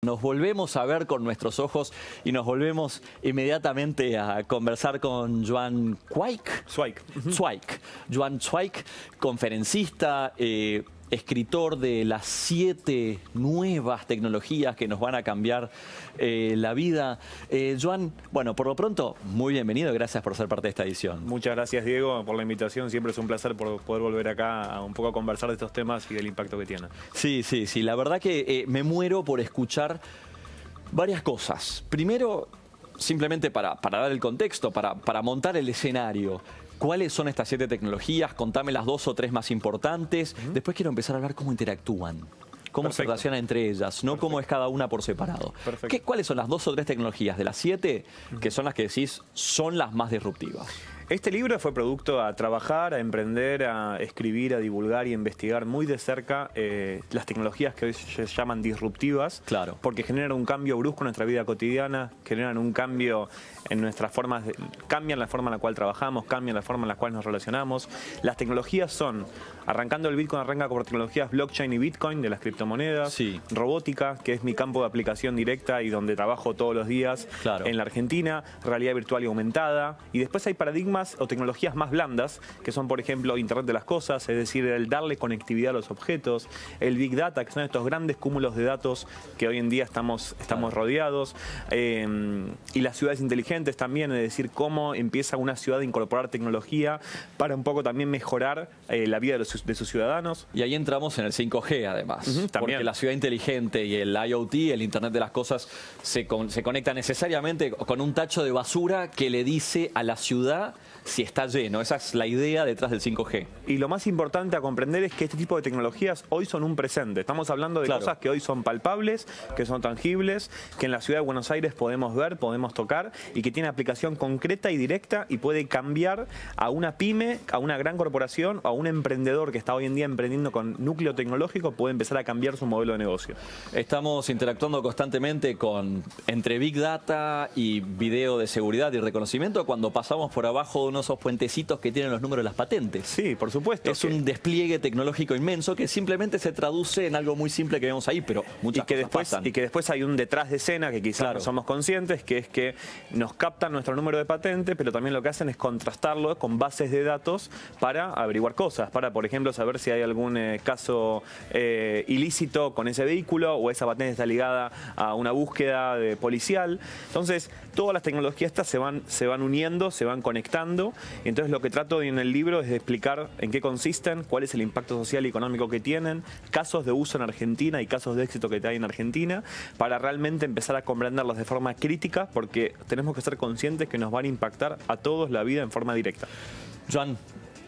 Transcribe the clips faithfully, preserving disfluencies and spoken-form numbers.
Nos volvemos a ver con nuestros ojos y nos volvemos inmediatamente a conversar con Joan Zweig. Zweig. Zweig. Joan Zweig, conferencista, eh, escritor de las siete nuevas tecnologías que nos van a cambiar eh, la vida. Eh, Joan, bueno, por lo pronto, muy bienvenido. Gracias por ser parte de esta edición. Muchas gracias, Diego, por la invitación. Siempre es un placer por poder volver acá a un poco a conversar de estos temas y del impacto que tienen. Sí, sí, sí. La verdad que eh, me muero por escuchar varias cosas. Primero, simplemente para, para dar el contexto, para, para montar el escenario. ¿Cuáles son estas siete tecnologías? Contame las dos o tres más importantes. Uh-huh. Después quiero empezar a hablar cómo interactúan, cómo Perfecto. se relacionan entre ellas, no Perfecto. cómo es cada una por separado. ¿Qué, ¿Cuáles son las dos o tres tecnologías de las siete uh-huh. que son las que decís son las más disruptivas? Este libro fue producto a trabajar, a emprender, a escribir, a divulgar y a investigar muy de cerca eh, las tecnologías que hoy se llaman disruptivas, claro. porque generan un cambio brusco en nuestra vida cotidiana, generan un cambio en nuestras formas, de, cambian la forma en la cual trabajamos, cambian la forma en la cual nos relacionamos. Las tecnologías son, arrancando el Bitcoin, arranca por tecnologías blockchain y Bitcoin, de las criptomonedas, sí. robótica, que es mi campo de aplicación directa y donde trabajo todos los días claro. en la Argentina, realidad virtual y aumentada, y después hay paradigmas o tecnologías más blandas, que son, por ejemplo, Internet de las Cosas, es decir, el darle conectividad a los objetos, el Big Data, que son estos grandes cúmulos de datos que hoy en día estamos, estamos claro. rodeados, eh, y las ciudades inteligentes también, es decir, cómo empieza una ciudad a incorporar tecnología para un poco también mejorar eh, la vida de, los, de sus ciudadanos. Y ahí entramos en el cinco G, además, uh-huh, porque la ciudad inteligente y el I O T, el Internet de las Cosas, se, con, se conecta necesariamente con un tacho de basura que le dice a la ciudad si está lleno. Esa es la idea detrás del cinco G. Y lo más importante a comprender es que este tipo de tecnologías hoy son un presente. Estamos hablando de claro. cosas que hoy son palpables, que son tangibles, que en la ciudad de Buenos Aires podemos ver, podemos tocar y que tiene aplicación concreta y directa y puede cambiar a una pyme, a una gran corporación o a un emprendedor que está hoy en día emprendiendo con núcleo tecnológico, puede empezar a cambiar su modelo de negocio. Estamos interactuando constantemente con entre Big Data y video de seguridad y reconocimiento cuando pasamos por abajo de unos esos puentecitos que tienen los números de las patentes. Sí, por supuesto. Es que... un despliegue tecnológico inmenso que simplemente se traduce en algo muy simple que vemos ahí, pero muchas y que cosas después pasan. Y que después hay un detrás de escena que quizás claro. no somos conscientes, que es que nos captan nuestro número de patente, pero también lo que hacen es contrastarlo con bases de datos para averiguar cosas, para, por ejemplo, saber si hay algún eh, caso eh, ilícito con ese vehículo o esa patente está ligada a una búsqueda de policial. Entonces, todas las tecnologías estas se van, se van uniendo, se van conectando. Y entonces lo que trato en el libro es de explicar en qué consisten, cuál es el impacto social y económico que tienen, casos de uso en Argentina y casos de éxito que hay en Argentina, para realmente empezar a comprenderlos de forma crítica, porque tenemos que ser conscientes que nos van a impactar a todos la vida en forma directa. Joan,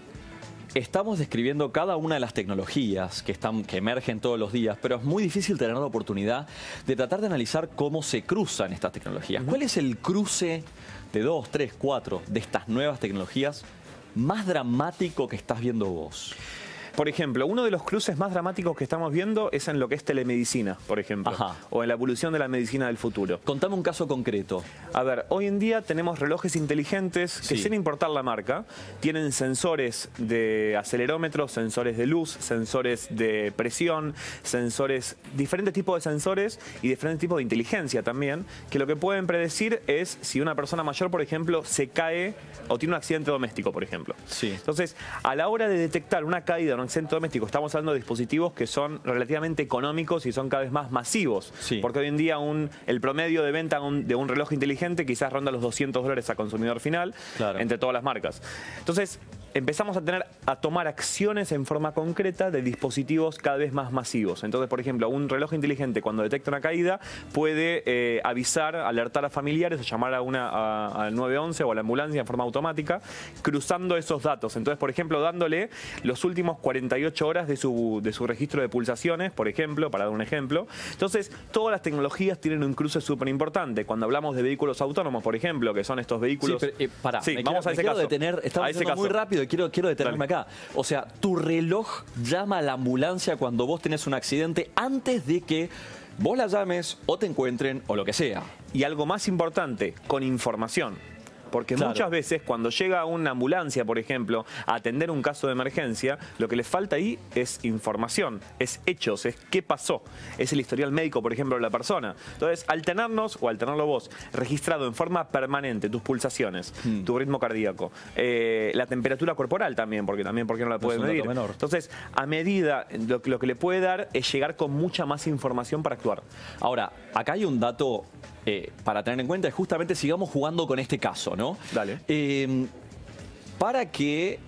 estamos describiendo cada una de las tecnologías que, están, que emergen todos los días, pero es muy difícil tener la oportunidad de tratar de analizar cómo se cruzan estas tecnologías. Uh-huh. ¿Cuál es el cruce de dos, tres, cuatro de estas nuevas tecnologías más dramático que estás viendo vos? Por ejemplo, uno de los cruces más dramáticos que estamos viendo es en lo que es telemedicina, por ejemplo, Ajá. o en la evolución de la medicina del futuro. Contame un caso concreto. A ver, hoy en día tenemos relojes inteligentes que, sí. sin importar la marca, tienen sensores de acelerómetros, sensores de luz, sensores de presión, sensores, diferentes tipos de sensores y diferentes tipos de inteligencia también, que lo que pueden predecir es si una persona mayor, por ejemplo, se cae o tiene un accidente doméstico, por ejemplo. Sí. Entonces, a la hora de detectar una caída o un accidente doméstico, estamos hablando de dispositivos que son relativamente económicos y son cada vez más masivos. Sí. Porque hoy en día un, el promedio de venta un, de un reloj inteligente quizás ronda los doscientos dólares a consumidor final, claro. entre todas las marcas. Entonces, empezamos a tener a tomar acciones en forma concreta de dispositivos cada vez más masivos. Entonces, por ejemplo, un reloj inteligente cuando detecta una caída puede eh, avisar, alertar a familiares o llamar a una a, a nueve once o a la ambulancia en forma automática, cruzando esos datos. Entonces, por ejemplo, dándole los últimos cuarenta y ocho horas de su, de su registro de pulsaciones, por ejemplo, para dar un ejemplo. Entonces, todas las tecnologías tienen un cruce súper importante. Cuando hablamos de vehículos autónomos, por ejemplo, que son estos vehículos... Sí, pero, eh, pará, sí, me vamos quiero, a ese me quiero caso. detener, estamos yendo muy rápido y quiero, quiero detenerme Dale. acá. O sea, tu reloj llama a la ambulancia cuando vos tenés un accidente antes de que vos la llames o te encuentren o lo que sea. Y algo más importante, con información. Porque Claro. muchas veces cuando llega una ambulancia, por ejemplo, a atender un caso de emergencia, lo que les falta ahí es información, es hechos, es qué pasó, es el historial médico, por ejemplo, de la persona. Entonces, al tenernos, o al tenerlo vos, registrado en forma permanente tus pulsaciones, Hmm. tu ritmo cardíaco, eh, la temperatura corporal también, porque también porque no la No puedes es un dato medir. menor. Entonces, a medida, lo, que- lo que le puede dar es llegar con mucha más información para actuar. Ahora, acá hay un dato eh, para tener en cuenta, es justamente sigamos jugando con este caso, ¿no? Dale. Eh, para que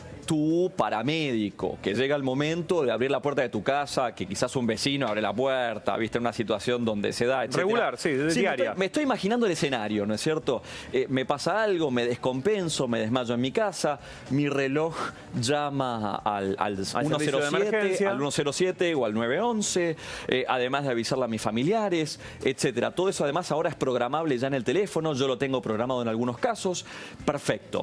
tu paramédico, que llega el momento de abrir la puerta de tu casa, que quizás un vecino abre la puerta, viste, en una situación donde se da, etcétera. Regular, sí, de me diaria. estoy, me estoy imaginando el escenario, ¿no es cierto? Eh, me pasa algo, me descompenso, me desmayo en mi casa, mi reloj llama al, al, Al ciento servicio de siete, emergencia. al ciento siete o al nueve once, eh, además de avisarle a mis familiares, etcétera. Todo eso además ahora es programable ya en el teléfono, yo lo tengo programado en algunos casos. Perfecto.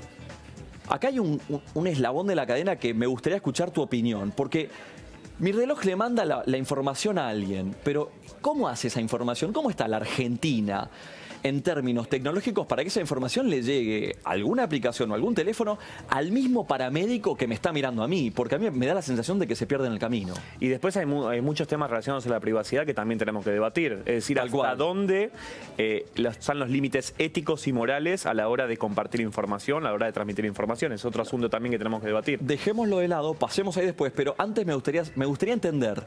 Acá hay un, un- un eslabón de la cadena que me gustaría escuchar tu opinión, porque mi reloj le manda la, la información a alguien, pero ¿cómo hace esa información? ¿Cómo está la Argentina en términos tecnológicos para que esa información le llegue a alguna aplicación o algún teléfono al mismo paramédico que me está mirando a mí? Porque a mí me da la sensación de que se pierde en el camino. Y después hay, mu- hay muchos temas relacionados a la privacidad que también tenemos que debatir. Es decir, Tal hasta cual. dónde eh, los- están los límites éticos y morales a la hora de compartir información, a la hora de transmitir información. Es otro asunto también que tenemos que debatir. Dejémoslo de lado, pasemos ahí después, pero antes me gustaría, me gustaría entender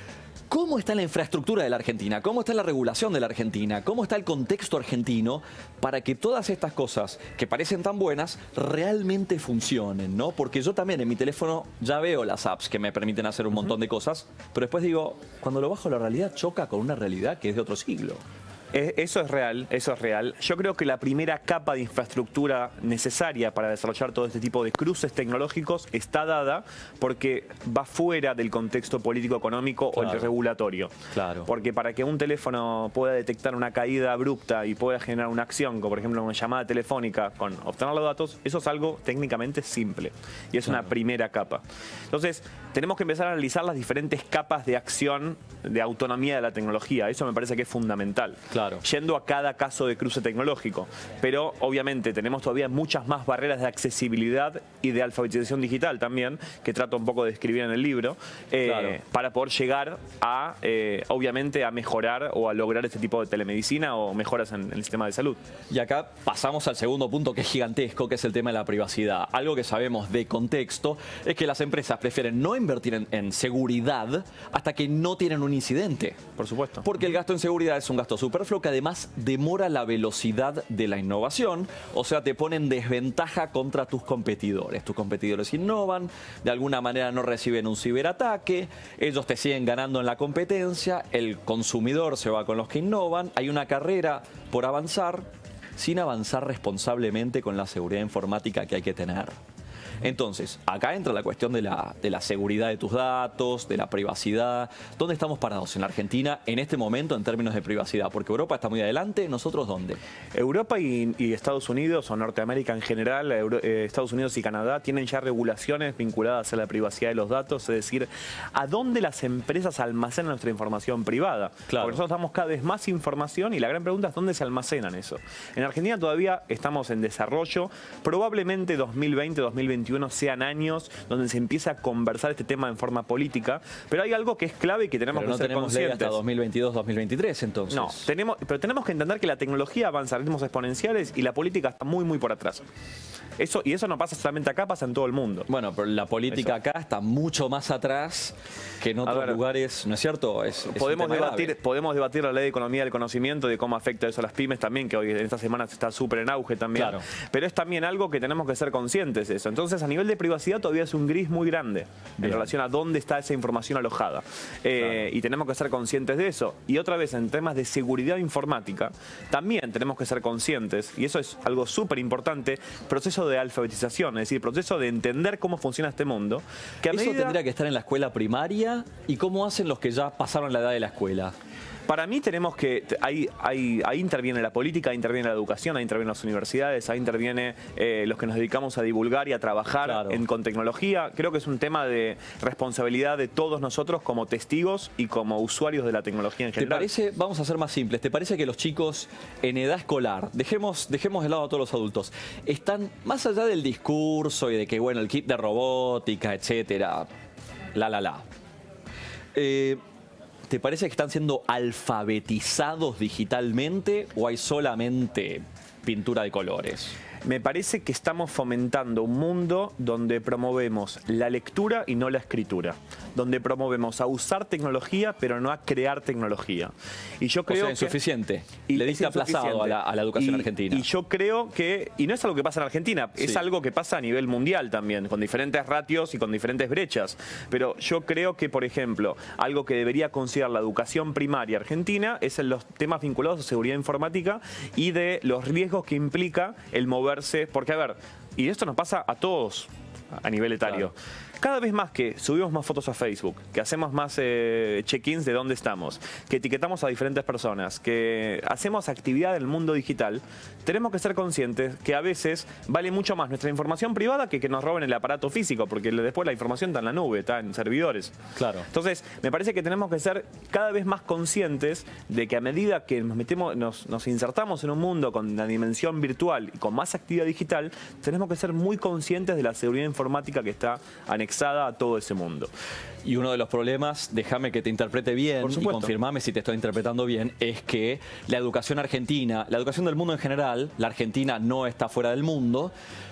cómo está la infraestructura de la Argentina, cómo está la regulación de la Argentina, cómo está el contexto argentino para que todas estas cosas que parecen tan buenas realmente funcionen, ¿no? Porque yo también en mi teléfono ya veo las apps que me permiten hacer un montón de cosas, pero después digo, cuando lo bajo la realidad choca con una realidad que es de otro siglo. Eh, Eso es real, eso es real. Yo creo que la primera capa de infraestructura necesaria para desarrollar todo este tipo de cruces tecnológicos está dada porque va fuera del contexto político-económico o Claro. el regulatorio. Claro. Porque para que un teléfono pueda detectar una caída abrupta y pueda generar una acción, como por ejemplo una llamada telefónica con obtener los datos, eso es algo técnicamente simple. Y es Claro. una primera capa. Entonces, tenemos que empezar a analizar las diferentes capas de acción, de autonomía de la tecnología. Eso me parece que es fundamental. Claro. Yendo a cada caso de cruce tecnológico. Pero obviamente tenemos todavía muchas más barreras de accesibilidad y de alfabetización digital también, que trato un poco de describir en el libro, eh, Claro. para poder llegar a, eh, obviamente, a mejorar o a lograr este tipo de telemedicina o mejoras en, en el sistema de salud. Y acá pasamos al segundo punto que es gigantesco, que es el tema de la privacidad. Algo que sabemos de contexto es que las empresas prefieren no invertir en, en seguridad hasta que no tienen un incidente. Por supuesto. Porque el gasto en seguridad es un gasto superfluo que además demora la velocidad de la innovación, o sea, te pone en desventaja contra tus competidores. Tus competidores innovan, de alguna manera no reciben un ciberataque, ellos te siguen ganando en la competencia, el consumidor se va con los que innovan, hay una carrera por avanzar sin avanzar responsablemente con la seguridad informática que hay que tener. Entonces, acá entra la cuestión de la, de la seguridad de tus datos, de la privacidad. ¿Dónde estamos parados en la Argentina en este momento en términos de privacidad? Porque Europa está muy adelante, ¿nosotros dónde? Europa y, y Estados Unidos, o Norteamérica en general, Euro- eh, Estados Unidos y Canadá, tienen ya regulaciones vinculadas a la privacidad de los datos, es decir, a dónde las empresas almacenan nuestra información privada. Claro. Porque nosotros damos cada vez más información y la gran pregunta es dónde se almacenan eso. En Argentina todavía estamos en desarrollo, probablemente dos mil veinte, dos mil veintiuno sean años donde se empieza a conversar este tema en forma política, pero hay algo que es clave y que tenemos Pero que no ser tenemos ley conscientes. hasta dos mil veintidós, dos mil veintitrés, entonces. No, tenemos, pero tenemos que entender que la tecnología avanza a ritmos exponenciales y la política está muy, muy por atrás. Eso, y eso no pasa solamente acá, pasa en todo el mundo. Bueno, pero la política Eso. acá está mucho más atrás que en otros ver, lugares, ¿no es cierto? Es, es un Podemos tema debatir, grave. podemos debatir la ley de economía del conocimiento, de cómo afecta eso a las pymes también, que hoy en estas semanas está súper en auge también. Claro. Pero es también algo que tenemos que ser conscientes de eso. Entonces, a nivel de privacidad todavía es un gris muy grande Bien. en relación a dónde está esa información alojada. Eh, Claro. Y tenemos que ser conscientes de eso. Y otra vez, en temas de seguridad informática, también tenemos que ser conscientes, y eso es algo súper importante, proceso de alfabetización, es decir, proceso de entender cómo funciona este mundo. Que a Eso medida- tendría que estar en la escuela primaria. ¿Y cómo hacen los que ya pasaron la edad de la escuela? Para mí tenemos que, ahí, ahí, ahí interviene la política, ahí interviene la educación, ahí intervienen las universidades, ahí interviene eh, los que nos dedicamos a divulgar y a trabajar claro. en, con tecnología. Creo que es un tema de responsabilidad de todos nosotros como testigos y como usuarios de la tecnología en general. ¿Te parece, vamos a ser más simples, ¿te parece que los chicos en edad escolar, dejemos, dejemos de lado a todos los adultos, están más allá del discurso y de que, bueno, el kit de robótica, etcétera, la, la, la, eh, ¿te parece que están siendo alfabetizados digitalmente o hay solamente pintura de colores? Me parece que estamos fomentando un mundo donde promovemos la lectura y no la escritura. Donde promovemos a usar tecnología, pero no a crear tecnología. Y yo creo o sea, insuficiente. Que, y le diste aplazado a la, a la educación y, argentina. Y yo creo que, y no es algo que pasa en Argentina, sí. es algo que pasa a nivel mundial también, con diferentes ratios y con diferentes brechas. Pero yo creo que, por ejemplo, algo que debería considerar la educación primaria argentina es en los temas vinculados a seguridad informática y de los riesgos que implica el moverse. Porque, a ver, y esto nos pasa a todos a nivel etario. Claro. Cada vez más que subimos más fotos a Facebook, que hacemos más eh, check-ins de dónde estamos, que etiquetamos a diferentes personas, que hacemos actividad en el mundo digital, tenemos que ser conscientes que a veces vale mucho más nuestra información privada que que nos roben el aparato físico, porque después la información está en la nube, está en servidores. Claro. Entonces, me parece que tenemos que ser cada vez más conscientes de que a medida que nos metemos, nos, nos insertamos en un mundo con la dimensión virtual y con más actividad digital, tenemos que ser muy conscientes de la seguridad informática que está anexada a todo ese mundo. Y uno de los problemas, déjame que te interprete bien y confirmame si te estoy interpretando bien, es que la educación argentina, la educación del mundo en general, la Argentina no está fuera del mundo,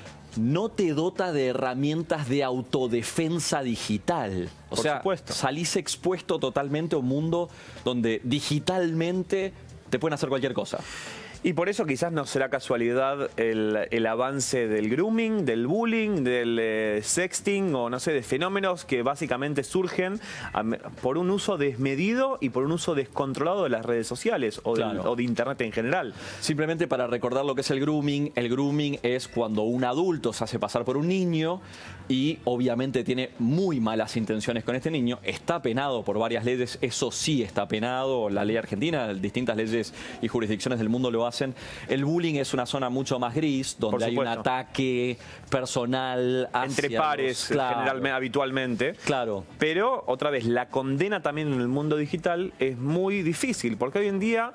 no te dota de herramientas de autodefensa digital. O Por sea, supuesto. salís expuesto totalmente a un mundo donde digitalmente te pueden hacer cualquier cosa. Y por eso quizás no será casualidad el, el avance del grooming, del bullying, del eh, sexting o no sé, de fenómenos que básicamente surgen a, por un uso desmedido y por un uso descontrolado de las redes sociales o, claro. del, o de internet en general. Simplemente para recordar lo que es el grooming, el grooming es cuando un adulto se hace pasar por un niño y obviamente tiene muy malas intenciones con este niño, está penado por varias leyes, eso sí está penado, la ley argentina, distintas leyes y jurisdicciones del mundo lo hacen. El bullying es una zona mucho más gris, donde hay un ataque personal hacia entre pares, los, claro. generalmente, habitualmente. Claro. Pero, otra vez, la condena también en el mundo digital es muy difícil, porque hoy en día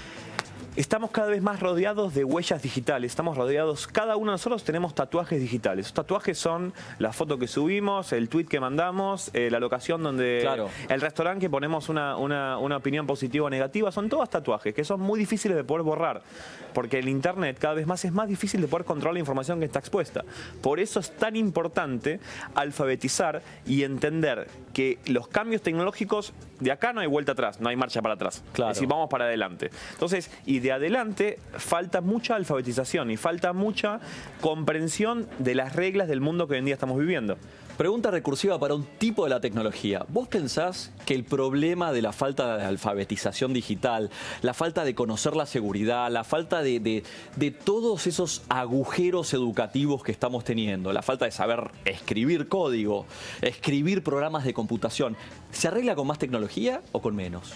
estamos cada vez más rodeados de huellas digitales, estamos rodeados, cada uno de nosotros tenemos tatuajes digitales. Esos tatuajes son la foto que subimos, el tweet que mandamos, eh, la locación donde, claro. el restaurante que ponemos una, una, una opinión positiva o negativa, son todos tatuajes que son muy difíciles de poder borrar, porque el internet cada vez más es más difícil de poder controlar la información que está expuesta. Por eso es tan importante alfabetizar y entender que los cambios tecnológicos, de acá no hay vuelta atrás, no hay marcha para atrás, claro. es decir, vamos para adelante. Entonces, y de adelante falta mucha alfabetización y falta mucha comprensión de las reglas del mundo que hoy en día estamos viviendo. Pregunta recursiva para un tipo de la tecnología. ¿Vos pensás que el problema de la falta de alfabetización digital, la falta de conocer la seguridad, la falta de, de, de todos esos agujeros educativos que estamos teniendo, la falta de saber escribir código, escribir programas de computación, ¿se arregla con más tecnología o con menos?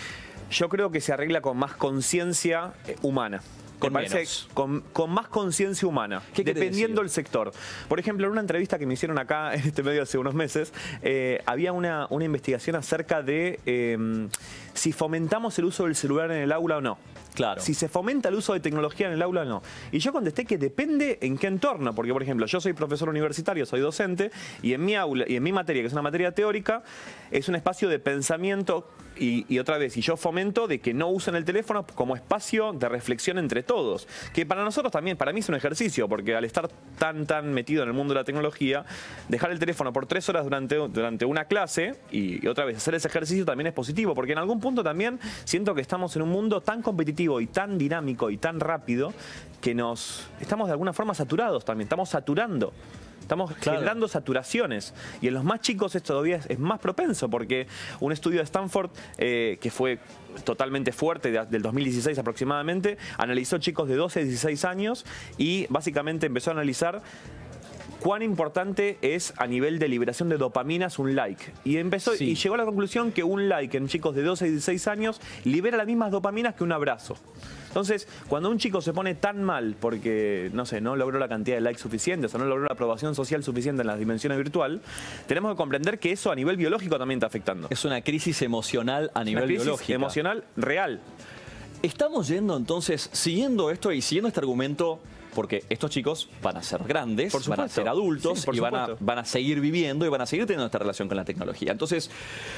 Yo creo que se arregla con más conciencia humana. Con Me parece menos. Con, con más conciencia humana, dependiendo del sector. Por ejemplo, en una entrevista que me hicieron acá en este medio hace unos meses, eh, había una, una investigación acerca de eh, si fomentamos el uso del celular en el aula o no. Claro. Si se fomenta el uso de tecnología en el aula o no. Y yo contesté que depende en qué entorno, porque por ejemplo, yo soy profesor universitario, soy docente, y en mi aula, y en mi materia, que es una materia teórica, es un espacio de pensamiento. Y, y otra vez, y yo fomento de que no usen el teléfono como espacio de reflexión entre todos. Que para nosotros también, para mí es un ejercicio, porque al estar tan, tan metido en el mundo de la tecnología, dejar el teléfono por tres horas durante, durante una clase y, y otra vez hacer ese ejercicio también es positivo, porque en algún punto también siento que estamos en un mundo tan competitivo y tan dinámico y tan rápido que nos estamos de alguna forma saturados también, estamos saturando. Estamos claro. generando saturaciones y en los más chicos esto todavía es, es más propenso porque un estudio de Stanford eh, que fue totalmente fuerte de, del dos mil dieciséis aproximadamente, analizó chicos de doce a dieciséis años y básicamente empezó a analizar cuán importante es a nivel de liberación de dopaminas un like. Y empezó Sí. y llegó a la conclusión que un like en chicos de doce y dieciséis años libera las mismas dopaminas que un abrazo. Entonces, cuando un chico se pone tan mal porque, no sé, no logró la cantidad de likes suficientes o no logró la aprobación social suficiente en las dimensiones virtual, tenemos que comprender que eso a nivel biológico también está afectando. Es una crisis emocional a nivel una crisis biológico. emocional real. Estamos yendo entonces, siguiendo esto y siguiendo este argumento, porque estos chicos van a ser grandes, Por van a supuesto. ser adultos Sí, por y van a, supuesto. van a seguir viviendo y van a seguir teniendo esta relación con la tecnología. Entonces,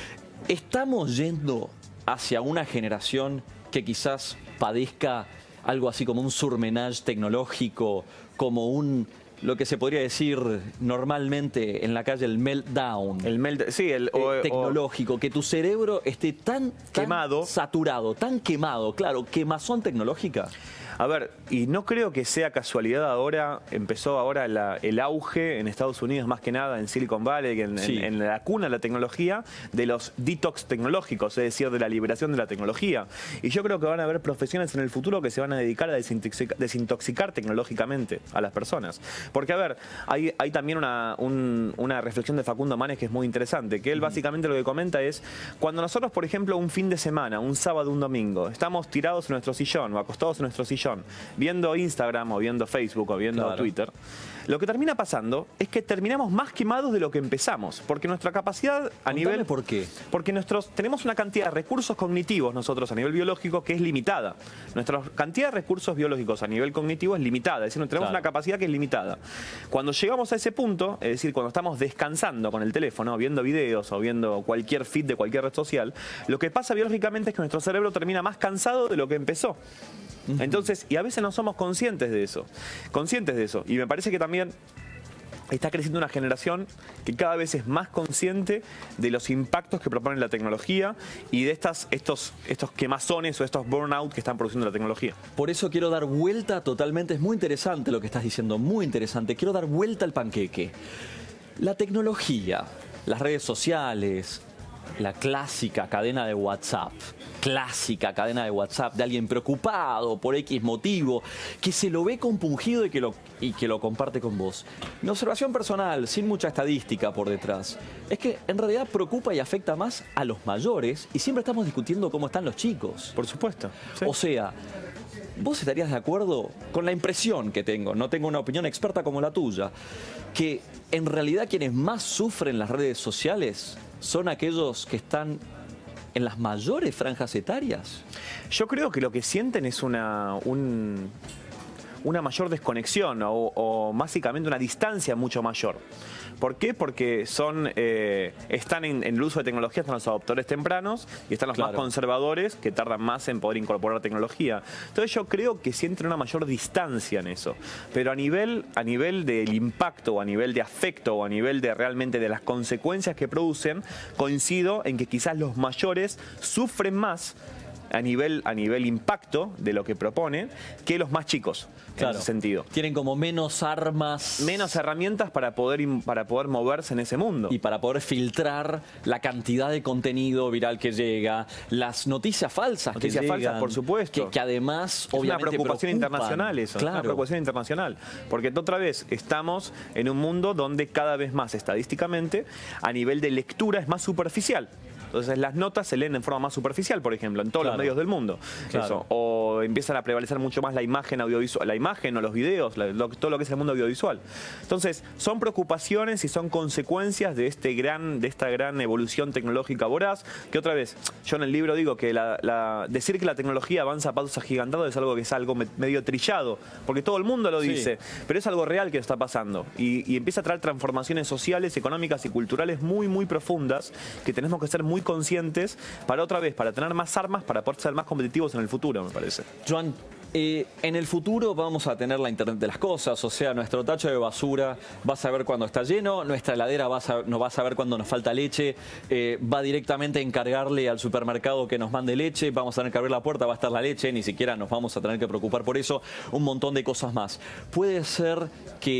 estamos yendo hacia una generación que quizás padezca algo así como un surmenage tecnológico, como un, lo que se podría decir normalmente en la calle, el meltdown. El melt, sí, el o- Eh, o- tecnológico, que tu cerebro esté tan, tan Quemado. saturado, tan quemado, claro, quemazón tecnológica. A ver, y no creo que sea casualidad ahora, empezó ahora la- el auge en Estados Unidos, más que nada en Silicon Valley, en, Sí. en- en la cuna de la tecnología, de los detox tecnológicos, es decir, de la liberación de la tecnología. Y yo creo que van a haber profesiones en el futuro que se van a dedicar a desintoxicar, desintoxicar tecnológicamente a las personas. Porque, a ver, hay, hay también una, un- una reflexión de Facundo Manes que es muy interesante, que él básicamente lo que comenta es, cuando nosotros, por ejemplo, un fin de semana, un sábado, un domingo, estamos tirados en nuestro sillón o acostados en nuestro sillón, viendo Instagram o viendo Facebook o viendo Claro. Twitter, lo que termina pasando es que terminamos más quemados de lo que empezamos, porque nuestra capacidad a Contame nivel... por qué. Porque nuestros, tenemos una cantidad de recursos cognitivos nosotros a nivel biológico que es limitada. Nuestra cantidad de recursos biológicos a nivel cognitivo es limitada, es decir, tenemos Claro. una capacidad que es limitada. Cuando llegamos a ese punto, es decir, cuando estamos descansando con el teléfono, viendo videos o viendo cualquier feed de cualquier red social, lo que pasa biológicamente es que nuestro cerebro termina más cansado de lo que empezó. Entonces, y a veces no somos conscientes de eso, conscientes de eso. Y me parece que también está creciendo una generación que cada vez es más consciente de los impactos que propone la tecnología y de estas, estos, estos quemazones o estos burnout que están produciendo la tecnología. Por eso quiero dar vuelta totalmente, es muy interesante lo que estás diciendo, muy interesante. Quiero dar vuelta al panqueque. La tecnología, las redes sociales, la clásica cadena de WhatsApp, clásica cadena de WhatsApp de alguien preocupado por X motivo, que se lo ve compungido y que lo, y que lo comparte con vos. Mi observación personal, sin mucha estadística por detrás, es que en realidad preocupa y afecta más a los mayores y siempre estamos discutiendo cómo están los chicos. Por supuesto. Sí. O sea, ¿vos estarías de acuerdo con la impresión que tengo? No tengo una opinión experta como la tuya, que en realidad quienes más sufren las redes sociales son aquellos que están en las mayores franjas etarias. Yo creo que lo que sienten es una, un- una mayor desconexión o, o básicamente una distancia mucho mayor. ¿Por qué? Porque son eh, están en, en el uso de tecnología, están los adoptores tempranos y están los Claro. más conservadores que tardan más en poder incorporar tecnología. Entonces yo creo que sienten una mayor distancia en eso. Pero a nivel, a nivel del impacto o a nivel de afecto o a nivel de realmente de las consecuencias que producen, coincido en que quizás los mayores sufren más a nivel, a nivel impacto de lo que propone que los más chicos, en ese sentido. Tienen como menos armas. Menos herramientas para poder, im- para poder moverse en ese mundo. Y para poder filtrar la cantidad de contenido viral que llega, las noticias falsas Noticias que llegan. falsas, por supuesto. Que, que además, Es una obviamente, preocupación preocupan. internacional eso, es Claro. una preocupación internacional. Porque otra vez estamos en un mundo donde cada vez más estadísticamente a nivel de lectura es más superficial. Entonces las notas se leen en forma más superficial, por ejemplo, en todos Claro. los medios del mundo. Claro. Eso. O empiezan a prevalecer mucho más la imagen audiovisual, la imagen o los videos, la- lo- todo lo que es el mundo audiovisual. Entonces, son preocupaciones y son consecuencias de este gran, de esta gran evolución tecnológica voraz, que otra vez, yo en el libro digo que la- la- decir que la tecnología avanza a pasos agigantados es algo que es algo me- medio trillado, porque todo el mundo lo Sí. dice, pero es algo real que está pasando. Y, y empieza a traer transformaciones sociales, económicas y culturales muy, muy profundas, que tenemos que ser muy conscientes para otra vez, para tener más armas, para poder ser más competitivos en el futuro, me parece. Joan, eh, en el futuro vamos a tener la Internet de las cosas, o sea, nuestro tacho de basura va a saber cuándo está lleno, nuestra heladera va a saber, nos va a saber cuándo nos falta leche, eh, va directamente a encargarle al supermercado que nos mande leche, vamos a tener que abrir la puerta, va a estar la leche, ni siquiera nos vamos a tener que preocupar por eso, un montón de cosas más. Puede ser que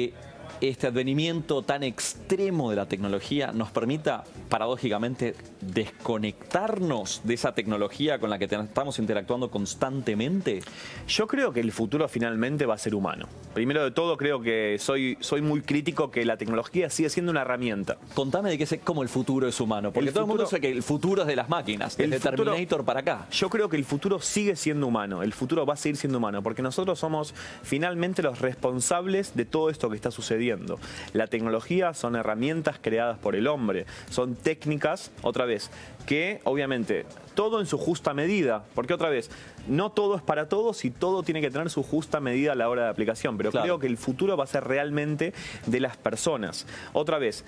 este advenimiento tan extremo de la tecnología nos permita, paradójicamente, desconectarnos de esa tecnología con la que estamos interactuando constantemente? Yo creo que el futuro finalmente va a ser humano. Primero de todo, creo que soy, soy muy crítico que la tecnología sigue siendo una herramienta. Contame de qué es cómo el futuro es humano, porque el todo futuro, el mundo sabe que el futuro es de las máquinas, desde Terminator para acá. Yo creo que el futuro sigue siendo humano, el futuro va a seguir siendo humano, porque nosotros somos finalmente los responsables de todo esto que está sucediendo. La tecnología son herramientas creadas por el hombre, son técnicas, otra vez, que obviamente todo en su justa medida, porque otra vez, no todo es para todos y todo tiene que tener su justa medida a la hora de aplicación, pero claro, creo que el futuro va a ser realmente de las personas. Otra vez,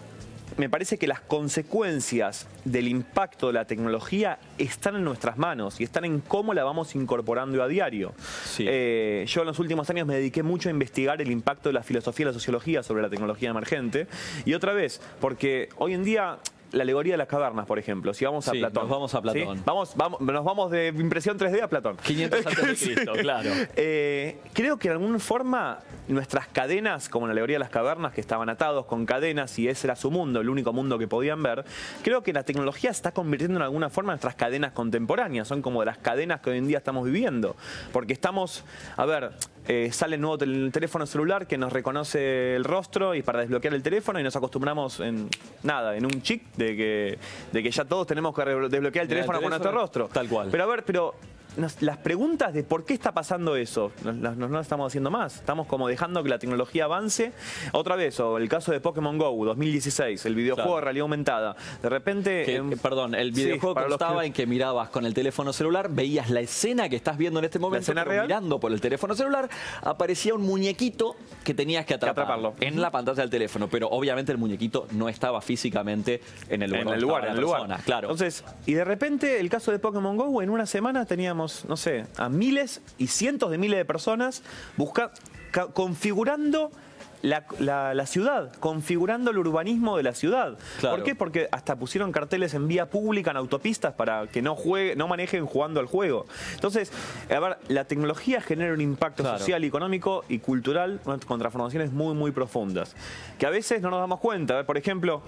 me parece que las consecuencias del impacto de la tecnología están en nuestras manos y están en cómo la vamos incorporando a diario. Sí. Eh, yo en los últimos años me dediqué mucho a investigar el impacto de la filosofía y la sociología sobre la tecnología emergente. Y otra vez, porque hoy en día la alegoría de las cavernas, por ejemplo, si vamos a sí, Platón. Nos vamos a Platón. ¿Sí? Vamos, vamos, nos vamos de impresión tres D a Platón. quinientos antes de Cristo, sí, claro. Eh, creo que de alguna forma nuestras cadenas, como en la alegoría de las cavernas, que estaban atados con cadenas y ese era su mundo, el único mundo que podían ver, creo que la tecnología se está convirtiendo en alguna forma en nuestras cadenas contemporáneas. Son como de las cadenas que hoy en día estamos viviendo. Porque estamos, a ver, eh, sale el nuevo tel teléfono celular que nos reconoce el rostro y para desbloquear el teléfono y nos acostumbramos en nada, en un chip de que, de que ya todos tenemos que desbloquear el teléfono, el teléfono con nuestro rostro. Tal cual. Pero a ver, pero nos, las preguntas de por qué está pasando eso, no, no, no las estamos haciendo más. Estamos como dejando que la tecnología avance. Otra vez, o el caso de Pokémon Go, dos mil dieciséis, el videojuego claro. de realidad aumentada. De repente... Que, eh, perdón, el videojuego sí, constaba que... en que mirabas con el teléfono celular, veías la escena que estás viendo en este momento, la escena mirando por el teléfono celular, aparecía un muñequito que tenías que, atrapar, que atraparlo en la pantalla del teléfono, pero obviamente el muñequito no estaba físicamente en el lugar. En el lugar, en el lugar. Claro. Entonces, y de repente, el caso de Pokémon Go, en una semana teníamos, no sé, a miles y cientos de miles de personas busca, configurando La, la, la ciudad, configurando el urbanismo de la ciudad. Claro. ¿Por qué? Porque hasta pusieron carteles en vía pública, en autopistas, para que no juegue, no manejen jugando al juego. Entonces, a ver, la tecnología genera un impacto claro. social, económico y cultural con transformaciones muy, muy profundas. Que a veces no nos damos cuenta. A ver, por ejemplo,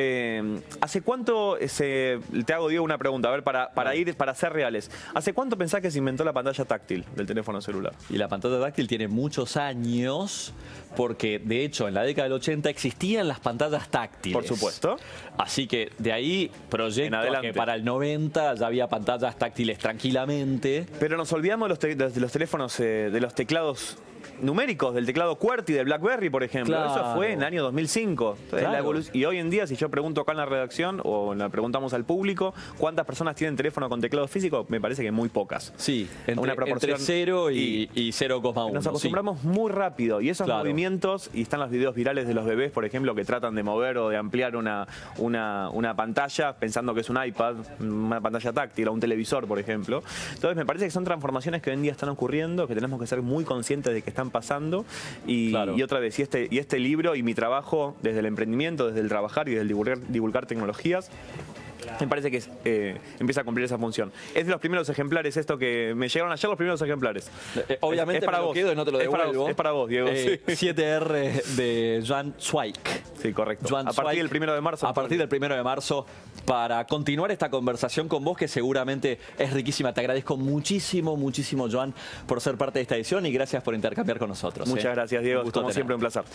eh, ¿hace cuánto se, te hago, Diego, una pregunta, a ver, para, para ir, para ser reales. ¿Hace cuánto pensás que se inventó la pantalla táctil del teléfono celular? Y la pantalla táctil tiene muchos años, porque de hecho en la década del ochenta existían las pantallas táctiles. Por supuesto. Así que de ahí proyecto que para el noventa ya había pantallas táctiles tranquilamente. Pero nos olvidamos de los, te de los teléfonos, eh, de los teclados numéricos, del teclado QWERTY, del BlackBerry, por ejemplo. Claro. Eso fue en el año dos mil cinco. Entonces, claro. la y hoy en día, si yo pregunto acá en la redacción o le preguntamos al público cuántas personas tienen teléfono con teclado físico, me parece que muy pocas. Sí, entre, una proporción entre cero y, y cero coma uno. Nos acostumbramos sí. muy rápido y esos claro. movimientos, y están los videos virales de los bebés, por ejemplo, que tratan de mover o de ampliar una, una, una pantalla pensando que es un iPad, una pantalla táctil o un televisor, por ejemplo. Entonces me parece que son transformaciones que hoy en día están ocurriendo, que tenemos que ser muy conscientes de que están pasando y, claro. y otra vez, y este, y este libro y mi trabajo desde el emprendimiento, desde el trabajar y desde el divulgar, divulgar tecnologías, me parece que eh, empieza a cumplir esa función. Es de los primeros ejemplares esto que me llegaron ayer, los primeros ejemplares. Eh, obviamente es, es para vos. Quedo y no te lo devuelvo. Es para vos, es para vos Diego. Eh, sí. siete erre de Joan Zweig. Sí, correcto. Joan a partir Zweig, del primero de marzo. A partir del primero de marzo, para continuar esta conversación con vos, que seguramente es riquísima. Te agradezco muchísimo, muchísimo, Joan, por ser parte de esta edición y gracias por intercambiar con nosotros. Muchas ¿eh? gracias, Diego. Como siempre, un placer.